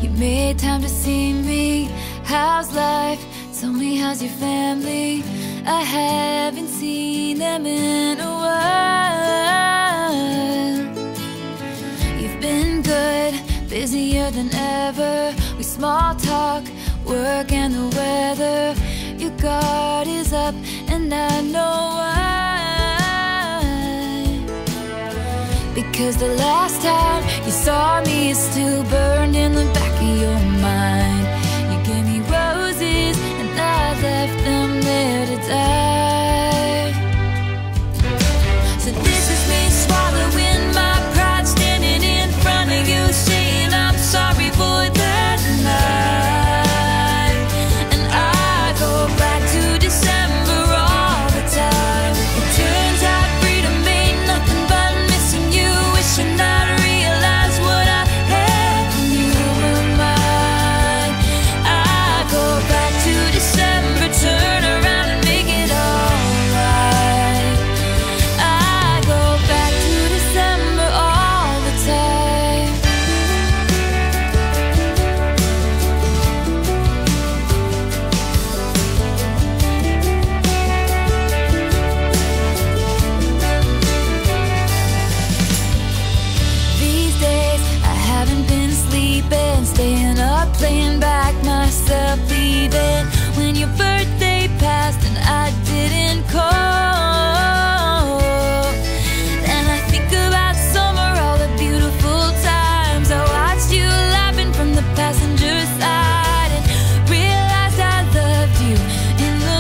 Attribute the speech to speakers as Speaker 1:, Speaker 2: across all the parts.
Speaker 1: You made time to see me. How's life? Tell me, how's your family? I haven't seen them in a while. You've been good, busier than ever. We small talk, work and the weather. Your guard is up and I know why. Because the last time you saw me is still burned in the back of your mind. You gave me roses and I left them there to die. So this is me swallowing my pride, standing in front of you, saying I'm sorry for that night. And I go back to December all the time. It turns out freedom ain't nothing but missing you, wishing I'd realized what I had when you were mine. I go back to December, turn around and make it alright. I go back to December all the time. These days I haven't been sleeping, staying up, playing back myself, leaving when your birthday passed and I didn't call. Then I think about summer, all the beautiful times I watched you laughing from the passenger side, and realized I loved you in the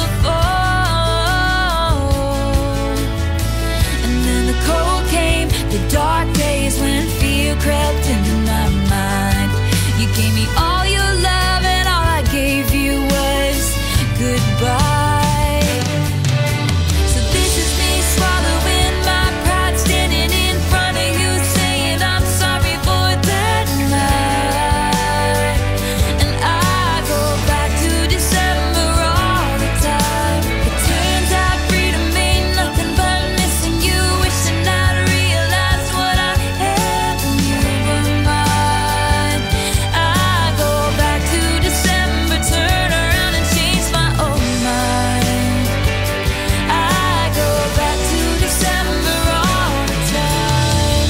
Speaker 1: fall. And then the cold came, the dark days when fear crept into my mind. You gave me all your love and all I gave you was goodbye. So this is me swallowing my pride, standing in front of you, saying I'm sorry for that night. And I go back to December all the time. It turns out freedom ain't nothing but missing you, wishing I'd realized what I had when you were mine. I go back to December, turn around and change my own mind. I go back to December all the time.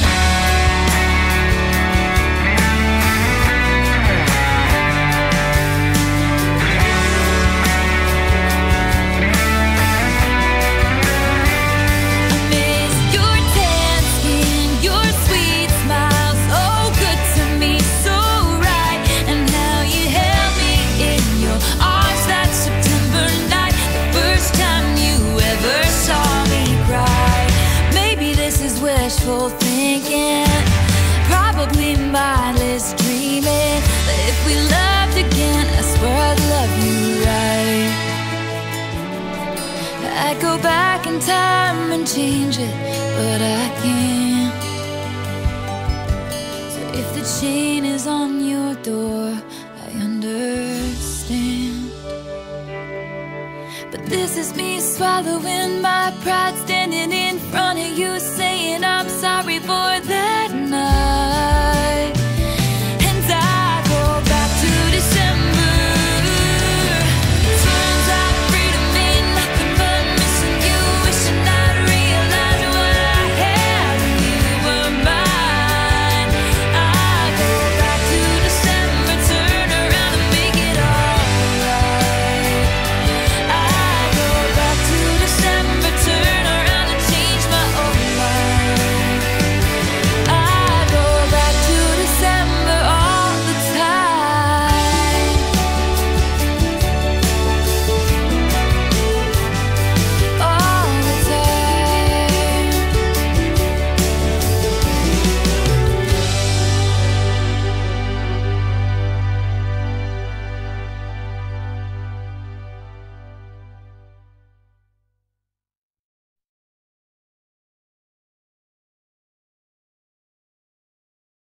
Speaker 1: I miss your tan skin, your sweet smile, so good to me, so right. And how you held me in your arms that September night, the first time you ever saw me cry. Maybe this is wishful thinking, probably mindless dreaming, but if we loved again, I swear I'd love you right. I'd go back in time and change it, but I can't. So if the chain is on your door, I understand. But this is me swallowing my pride, standing in front of you, saying I'm sorry for that night.